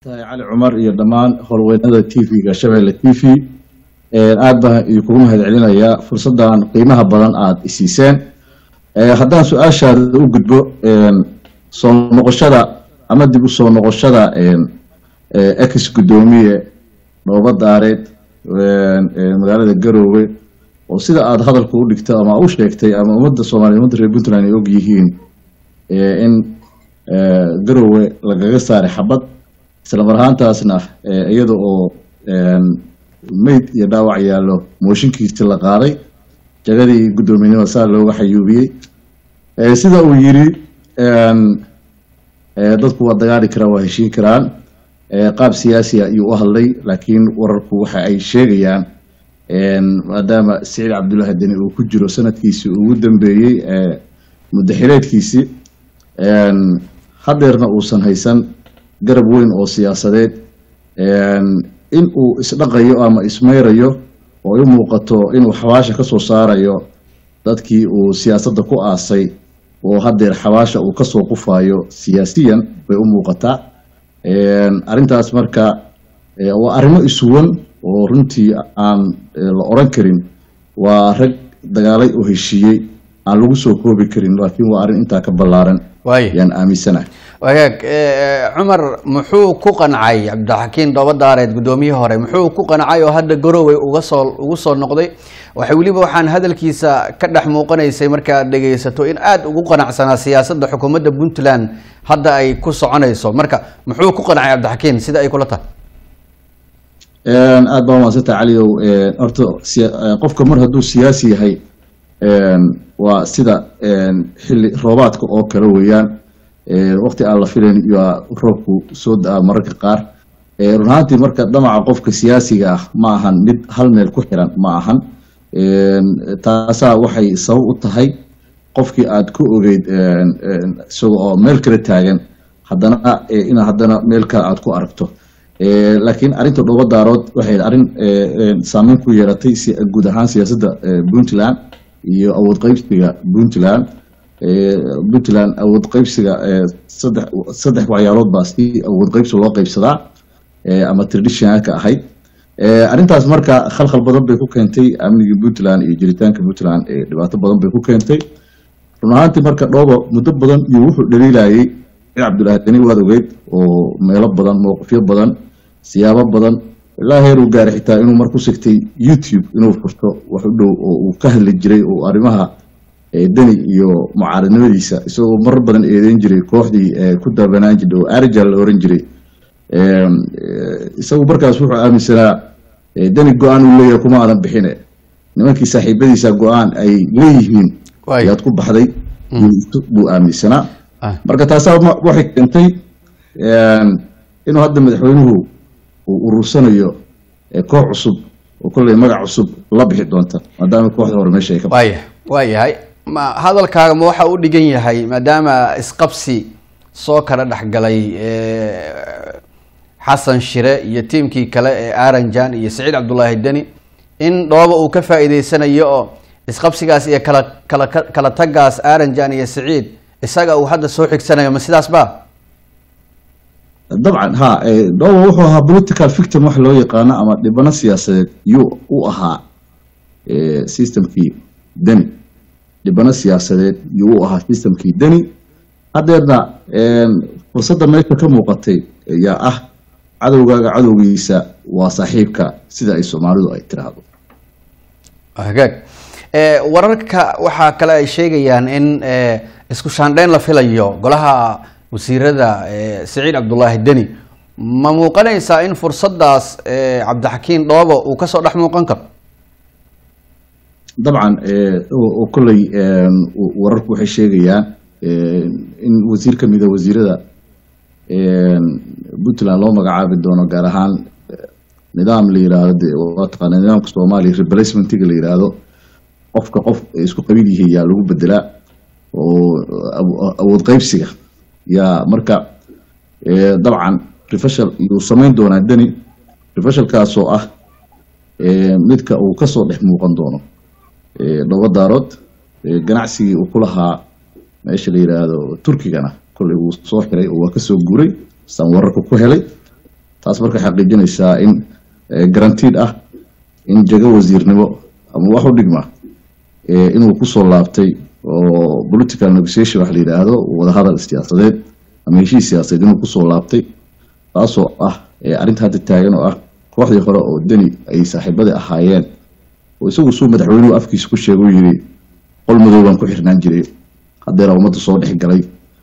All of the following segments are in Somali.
tahay cali cumar iyo dhammaan howlweynada TV-ga Shabeelle TV aad baan idinku mahadcelinayaa fursadan qiimaha badan aad isiiseen haddaan su'aashaada u gudbo soo noqoshada ama dib u soo noqoshada ex gudoomiye Noobadaareed magaalada Garowe oo sida aad hadalku u dhigtay ama u sheegtay ama ummadda Soomaaliyeed ummadda reer Puntland ay og yihiin in Garowe lagaga saaray xabad isla marhaantaasna iyada oo meyd iyo dhaawac yaalo mooshinkiisa la qaaday jagadii gudoominimada saa looga xayuubiyay sida uu yiri dadku waa dagaali karaan waa heshiin karaan qaab siyaasi ah ayuu u hadlay laakiin wararku waxa ay sheegayaan maadaama Saciid Cabdullaahi Deni uu ku jiro sanadkiisii ugu dambeeyay muddaxireedkiisii hadeerna uusan haysan garab weyn oo siyaasadeed in uu isdhaqayo ama ismeerayo oo ay muuqato inuu xawaasha ka soo saarayo dadkii uu siyaasadda ku aasay oo hadeer xawaasha uu ka soo qufayo siyaasiyan bay u muuqataa arintaas marka waa arimo isuwan oo runtii aan la oran karin waa rag dagaalay oo heshiiyay aan lagu soo koobi karin laakiin waa arin inta ka ballaaran yaan aaminsanahay wagaag Cumar muxuu ku qancay Cabdixakiin Noobadaareed gudoomiyihii hore muxuu ku qancay oo hadda Garowe ugu soo noqday waxaan hadalkiisa ka dhex muuqanaysay marka aad dhageysato in aad ugu qanacsanaa siyaasadda xukuumadda Puntland hadda ay ku soconayso marka muxuu ku qancay Cabdixakiin sida ay kula tahay aad baan waasata cali oo horta qofka mar hadduu siyaasi yahay waa sida xilli roobaadka oo kale weeyaan waqti aan la filayn iyo roobku soo daa mararka qaar runaantii marka damaca qofka siyaasiga ah ma ahan mid hal meel ku xiran ma ahan taasa waxay sabab u tahay qofkii aad ku ogeyd isagoo meel kala taagan haddana meel kale aad ku aragto laakiin arinta Noobadaarood waxay arin saameyn ku yeelatay guud ahaan siyaasadda Puntland iyo awood qaybsiga Puntland awood qaybsiga saddex waxyaalood baa si awood qaybsi loo qaybsadaa ama traditionalka ahayd arintaas marka khalkhal badan bay ku keentay amniga Puntland iyo jiritaanka Puntland dhibaato badan bay ku keentay runaantii marka Dhoobo muddo badan iyo wuxuu dhaliilayay Cabdullaahi Deni waad ogeyd oo meelo badan mowqifyo badan siyaabo badan ilaa heer uu gaaray xitaa inuu mar ku sigtay YouTube inuu furto wax u dhow oo uu ka hadli jiray oo arrimaha Deni iyo mucaaradnimadiisa isagoo mar badan eedeyn jiray kooxdii ku daabanaan jirtay oo Arjal la oran jiray isagu markaas wuxuu aaminsanaa Deni go'aan uu leeyahay kuma aadan bixin nimankii saaxiibadiisa go'aan ay leeyihiin yaad ku baxday buu aaminsanaa marka taas waxay keentay inuu hadda madaxweynuhu uu urursanayo koox cusub oo kulay magac cusub la bixi doonta maadaama kooxda hore meesha ay ka waayahay ma hadalkaaga ma waxa uu dhigan yahay maadaama isqabsi soo kala dhaxgalay Xasan Shire iyo tiimkii kale ee Aranjan iyo Saciid Cabdullaahi Deni in Dhoobo uu ka faa'iideysanayo oo isqabsigaas iyo kala tagaas Aranjan iyo Saciid isaga uu hadda soo xigsanayo ma sidaas ba dabcan ha Dhoobo wuxuu ahaa political victim wax loo yaqaan ama dhibana siyaasadeed uu ahaa systemkii Deni dhibana siyaasadeed uu ahaa systemkii Deni hadeerna fursadda meesha ka muuqatay yaa ah cadowgaaga cadowgiisa waa saaxiibka sida ay Soomaalidu ay tiraahdo hagaag wararka waxa kale ay sheegayaan in isku shaandhayn la filayo golaha wasiirada Saciid Cabdullaahi Deni ma muuqanaysaa in fursaddaas Cabdixakiin Dhoobo uu ka soo dhex muuqan karo dabcan oo kulay wararku waxay sheegayaan in wasiir ka mid ah wasiirada Puntland loo magacaabi doono gaar ahaan nidaam la yiraahdo waa taqaanaa nidaamka Soomaaliya replacement-ga la yiraahdo qofka qof isku qabiil yahay yaa lagu bedelaa oo awood qaybsiga yaa marka dabcan refashal uu sameyn doona Deni refashalkaas oo ah midka uu ka soo dhex muuqan doono Noobadaarood ganacsigii uu ku lahaa meesha la yiraahdo Turkigana kulay uu soo xiray oo ka soo guuray san wararku ku helay taas marka xaqiijinaysaa in guaranteed ah in jago wasiirnimo ama wax u dhigma inuu kusoo laabtay oo political negotiation wax la yidhaahdo wadahadal siyaasadeed ama heshiis siyaasadeed inuu kusoo laabtay taasoo ah arrinta hadda taagan oo ah kooxdii hore oo deni ay saaxiibadii ahaayeen oo isagu suu madaxweynuhu afkiisa ku sheegay yiri qol madow baan ku xirnaan jiray haddeer ummadda soo dhex galay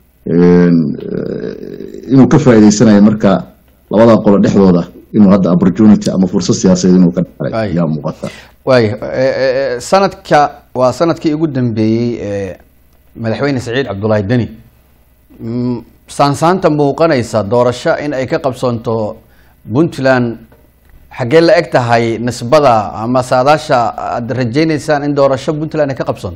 inuu ka faa'iideysanayo marka labada qolo dhexdooda inuu hadda opportunity ama fursad siyaasadeed inuu ka dhacay yaa muuqata sanadka waa sanadkii ugu dambeeyey madaxweyne Saciid Cabdullaahi Deni saansaanta muuqanaysa doorasho in ay ka qabsoonto Puntland xagee la eg tahay nisbada ama saadaasha aad rajaynaysaan in doorasho Puntland ay ka qabsoonto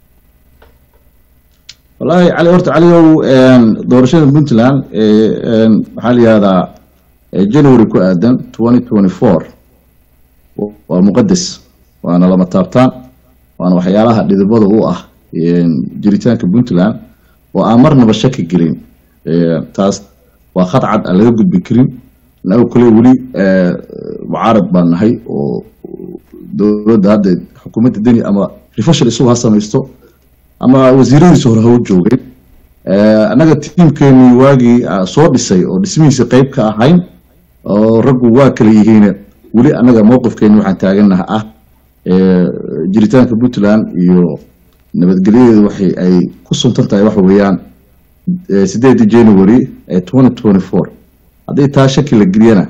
wallahi cali horta caliyow doorashada Puntland maxaa la yiraahdaa January ku aadan 2024 waa muqadas waana lama taabtaan waana waxyaalaha dhidibada u ah jiritaanka Puntland oo aan marnaba shaki gelin taas waa khad cad aan laga gudbi karin lagu kale wali mucaarad baan nahay oo dowladda hadda xukuumadda Deni ama refashal isugu ha samaysto ama wasiiradiisa hore ha u joogay anaga tiimkeeni waagii soo dhisay oo dhismihiisa qayb ka ahayn oo raggu waa kala yihiin wali anaga mowqifkeeni waxaan taaganahay ah jiritaanka Puntland iyo nabadgelyadeedu waxay ay ku suntan tahay wax weeyaan 8 January 2024 haddii taa shaki la geliyana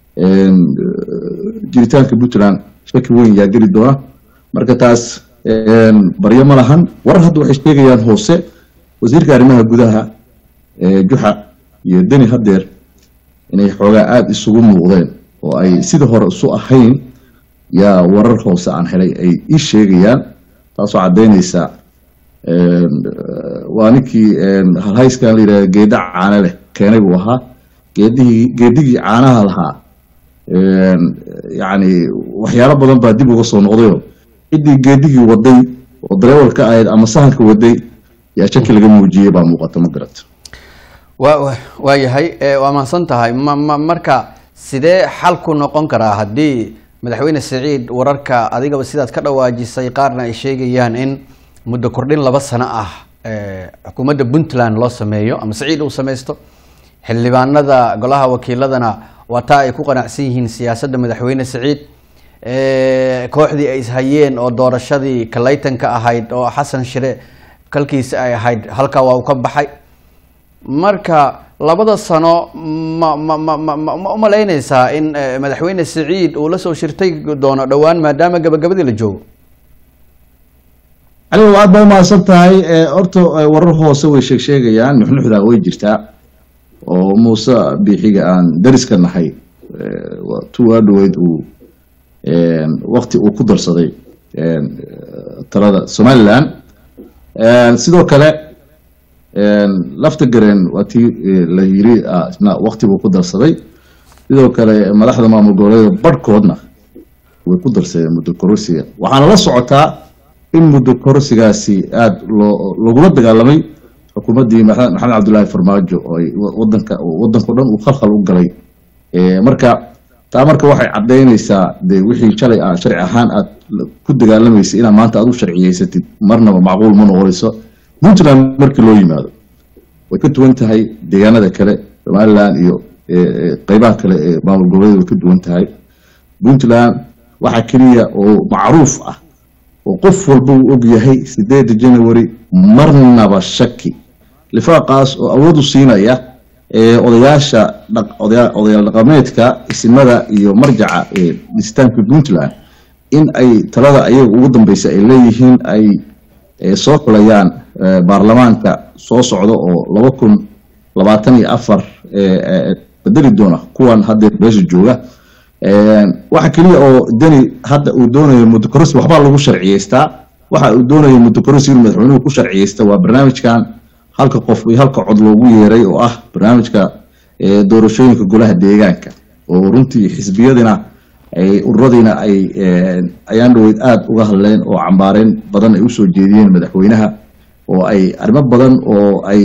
jiritaanka Puntland shaki weyn yaa geli doona marka taas baryo ma lahan warar hadda waxay sheegayaan hoose wasiirka arrimaha gudaha Juxa iyo Deni haddeer inay xoogaa aad isugu muuqdeen oo ay sida hore isu ahayn yaa warar hoose aan helay ay ii sheegayaan taasoo caddaynaysa waa ninkii halhayskan la yidhahda geedha caana leh keenay buu ahaa geedigii caanaha lahaa yacni waxyaalo badan baa dib uga soo noqdayoo ciddii geedigii waday oo dareewalka ahayd ama sahanka waday yaa shaki laga muujiyey baa muuqata ma garata waa yahay waa mahadsan tahay marka sidee xalku noqon karaa haddii madaxweyne Saciid wararka adigaba sidaad ka dhawaajisay qaarna ay sheegayaan in muddo kordhin 2 sano ah xukuumadda Puntland loo sameeyo ama Saciid uu sameysto xildhibaanada golaha wakiiladana wata ay ku qanacsan yihiin siyaasadda madaxweyne Saciid kooxdii ay ishayeen oo doorashadii kalaytanka ahayd oo Xasan Shire kalkiisa ay ahayd halka waa uu ka baxay marka 2 sano ma umaleynaysaa in madaxweyne Saciid uu la soo shirtay doono dhawaan maadaama gabagabadii la joogo cali aad baa mahadsan tahay horta warar hoose way sheegayaan nuxnuxda way jirtaa oo Muuse bixiga aan dariska nahay waa tuwaadweyd uu waqti uu ku darsaday talada Somaliland sidoo kale lafta gareen waati la yiri isna waqti uu ku darsaday sidoo kale madaxda maamul goboleedka barkoodna way ku darsadeen muddo kororsiga waxaana la socotaa in muddo kororsigaasi aad lagula dagaalamay xukuumaddii Maxamed Cabdullaahi Farmaajo oo wadanka dhan uu khalkhal u galay marka taa marka waxay cadeynaysaa wixii shalay sharci ahaan aad ku dagaalamaysa inaad maanta aad u sharciyeysatid marnaba macquul ma noqonayso Puntland markii loo yimaado way ka duwan tahay deegaanada kale Somaliland iyo qaybaha kale ee maamul goboleedka way ka duwan tahay Puntland waxa kaliya oo macruuf ah oo qof walba uu og yahay 8 January marnaba shaki lifaaqaas oo awood u siinaya odayaasha odayaal dhaqameedka isimada iyo marjaca istaanka Puntland in ay talada ayaga ugu dambeysay ay leeyihiin ay soo xulayaan baarlamaanka soo socdo oo 2024 bedeli doona kuwan hadda beesha jooga waxa kaliya oo Deni hadda uu doonayo muddo kororsi waxba lagu sharciyeystaa waxa uu doonayo muddo kororsi madaxweynuhu ku sharciyeysta waa barnaamijkan halka qof iyo halka cod loogu yeeray oo ah barnaamijka doorashooyinka golaha deegaanka oo runtii xisbiyadina ay ururadina ay ayaan dhaweyd aad uga hadleen oo cambaareen badan ay u soo jeediyeen madaxweynaha oo ay arrimo badan oo ay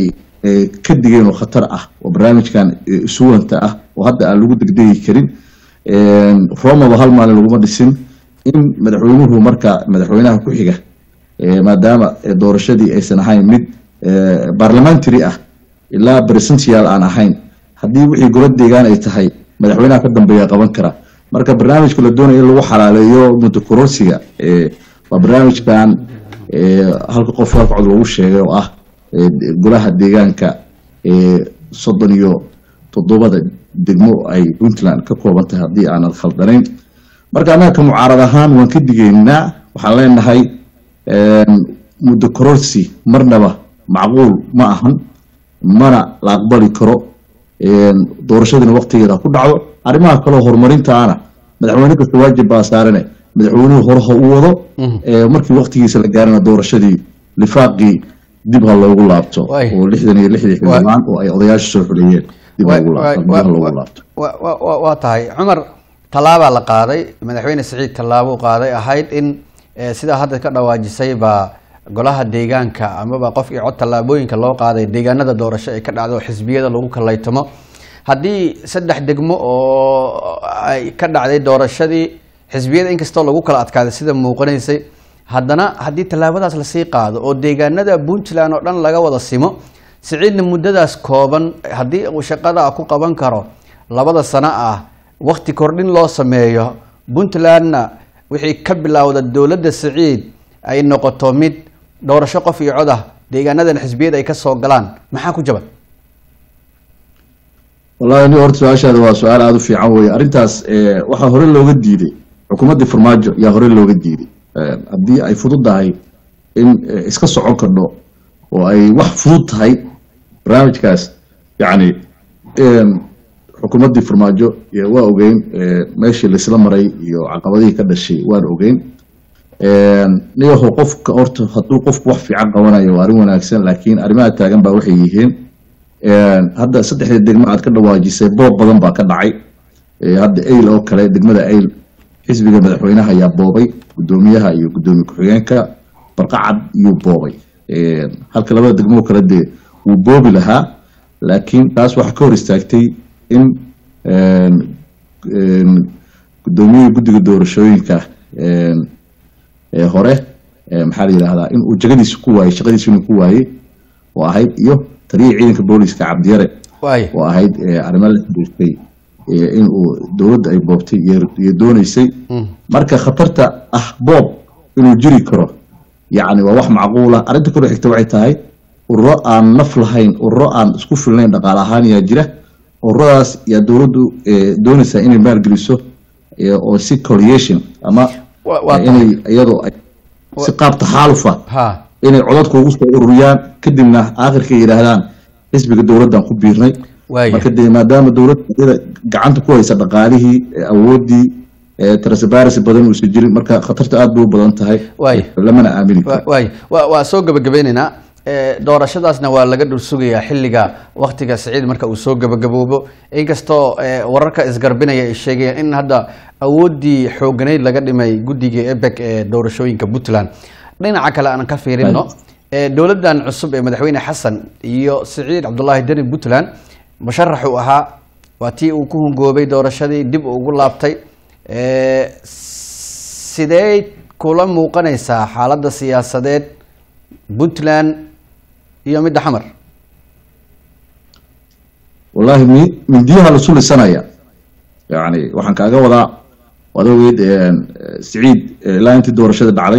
كدجين وخطر وبرنامج كان سوى أنت وهذا اللي قد جدي كريم روما بهالمال اللي قمنا السن إن مدحونه مركا مدحونها كحجة ما دام دور الشدي أي سنة هاي مد برلمانتري إلا برسنتيال أنا هاي هدي وحي قرد ديجان أي تهاي مدحونها قدام بيا قبان كرا مركا برنامج كل الدنيا اللي وحلا على يوم متكروسيا وبرنامج كان هالك قفاف عضو الشيء قلها ديجان كا صدنيو تضبط دقمو أي بنتلان كقوبتها هدي أنا الخلدرين مركا أنا كمعارضهان وانكدجينا وحالين هاي مدكروسي مرنبه معقول معهن mana la aqbali karo doorashadana waqtigeeda ku dhacdo arimaha kale horumarintaana madaxweyne kasta waajib baa saaran madaxweynuhu horaha u wado markii waqtigiisa la gaarana doorashadii lifaaqii dib ha loogu laabto oo 66 xildhibaan oo ay odayaasha soo xuliyeen dib loogu laabto waa tahay Umar talaaba la qaaday madaxweyne Saciid talaabo qaaday ahayd in sida hadda ka dhawaajisay ba golaha deegaanka ama ba qofkii cod talaabooyinka loo qaaday deegaanada doorasho ee ka dhacdo xisbiyada lagu kalaytamo hadii saddex degmo oo ay ka dhacday doorashadii xisbiyada inkastoo lagu kala adkaaday sida muuqanaysay haddana hadii talaabadaas la sii qaado oo deegaanada Puntland oo dhan laga wada simo Saciidna muddadaas kooban hadii uu shaqada ku qaban karo labada sano waqti kordhin loo sameeyo Puntlandna wixii ka bilowda dawladda Saciid ay noqoto mid doorasho qof iyo cod deegaanadan xisbiyada ay ka soo galaan maxaa ku jaban wallahi ni horta su'aashaada waa su'aal aad u fiican weey arintaas waxa hore looga diiday xukuumadda farmaajo yaa hore looga diiday hadii ay fududahay in iska socon karno oo ay wax fudud tahay barnaamijkaas yani xukuumadda farmaajo waa ogeyn meeshii la isla maray iyo caqabadihii ka dhashay waan ogeyn niyaho qofka horta haduu qofku wax fiican qabanayo arin wanaagsan laakiin arimaha taagan baa waxay yihiin hadda saddexda degmo aad ka dhawaajisay boob badan baa ka dhacay hadda ayl oo kale degmada ayl xisbiga madaxweynaha ayaa boobay gudoomiyaha iyo gudoomiye ku-xigeenka barqacad iyo boobay halka labada degmo kale dee uu boobi lahaa laakiin taas waxa ka hor istaagtay in gudoomiyaha guddiga doorashooyinka hore maxaa la yiraahdaa in uu jagadiisa ku waayay shaqadiisa inuu ku waayay oo ahayd iyo taliye ciidanka booliska Cabdiyare oo ahayd arrimo la xiriirtay in uu dawladda ay boobtay iyo doonaysay marka khatarta boob inuu jiri karo yani waa wax macquul arinta kale xigta waxay tahay urro aan naf lahayn urro aan isku filnayn dhaqaale ahaan yaa jira ururadaas yaa dawladdu doonaysa inay maalgeliso oo si coalition ama inay iyadoo si qaab taxaalufa inay codadku ugu soo ururiyaan kadibna aakhirka yiraahdaan xisbiga dawladdan ku biirnay marka maadaama dawladda gacanta ku haysa dhaqaalihii awoodii tarasabaris badan uu jirin marka khatarta aad bay u badan tahay lamana aamini waa soo gabagabeynayna doorashadaasna waa laga dhul sugayaa xilliga waqtiga Saciid marka uu soo gabagaboobo inkastoo wararka isgarbinaya ay sheegayaan in hadda awoodii xooganayd laga dhimay guddiga EBEC ee doorashooyinka Puntland dhinaca kale aan ka fiirino dawladdan cusub ee madaxweyne Xasan iyo Saciid Cabdullaahi Dani Puntland musharax uu ahaa waa tii uu ku hungoobay doorashadii dib ugu laabtay sidee kula muuqanaysaa xaaladda siyaasadeed Puntland iyo mid xamar wallahi min diyaha la sulisanaya yani waxaan kaaga wadaa wadaweed Saciid ilaa intii doorashada dhacday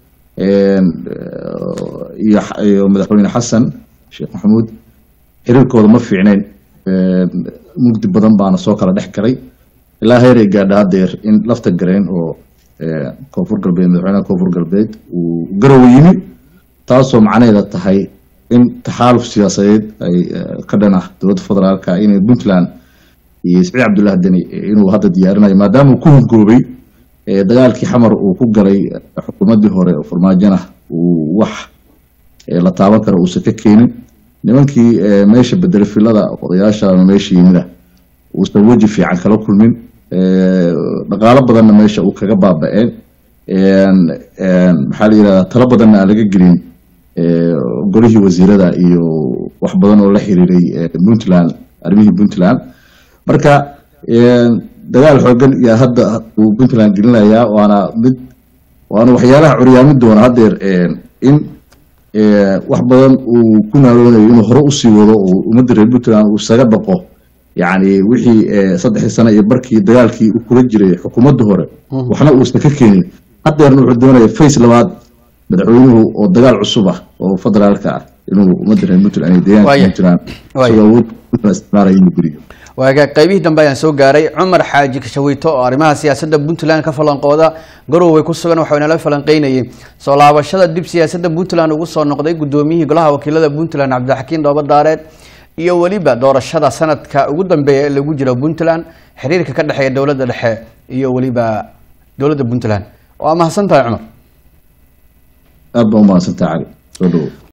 iyo madaxweyne Xasan Sheekh Maxamuud xiriirkooda ma fiicneen mugdi badan baana soo kala dhex galay ilaa heer ay gaadhay hadeer in lafta gareen oo koonfur galbeed madaxweynaha koonfur galbeed uu garow yimi taasoo macnaheedu tahay in taxaaluf siyaasadeed ay ka dhan dowladda federaalka in Puntland iyo Saciid Cabdullaahi Dani inuu hadda diyaarinayo maadaama uu ku hungoobay dagaalkii xamar uu ku galay xukuumadii hore oo farmaajana uu wax la taaban karo uu ka keenin nimankii meesha bedel filada odayaasha meesha yimida uu soo waji fiican kala kulmin dhaqaale badanna meesha uu kaga baaba'een maxaa la yiraahdaa talo badanna laga gelin golihii wasiirada iyo wax badan oo la xiriiray Puntland arrimihii Puntland marka dagaal xoogan iyo hadda uu Puntland gelinayaa waana waxyaalaha curyaamin doona hadeer in wax badan uu ku naaloonayo inuu hore u sii wado oo ummadda reer Puntland uu isaga dhaqo يعني وحي صدح السنة يبركي دجالكي وكرجري حكومة هورة وحنا وستككيني حتى إنه عندنا فيس لواد بدعوه والدجال عصبة وفضل الكع إنه مدري المثل أن يدين مثلاً سوود استثمار يجري. وقايبه دنبايان سو غاري عمر حاجي كشويتو arrimaha siyaasadda Puntland ka falanqooda garoway ku sugan waxayna la falanqeynayay soo laabashada dib siyaasadda Puntland ugu soo noqday gudoomiyihii golaha wakiilada Puntland Cabdixakiin Doobadaareed iyo waliba doorashada sanadka ugu dambeeyay ee lagu jiro Puntland xiriirka ka dhaxeeya dawladda dhexe iyo waliba dawladda Puntland waa mahadsantahay Cumar aad baa mahadsantahay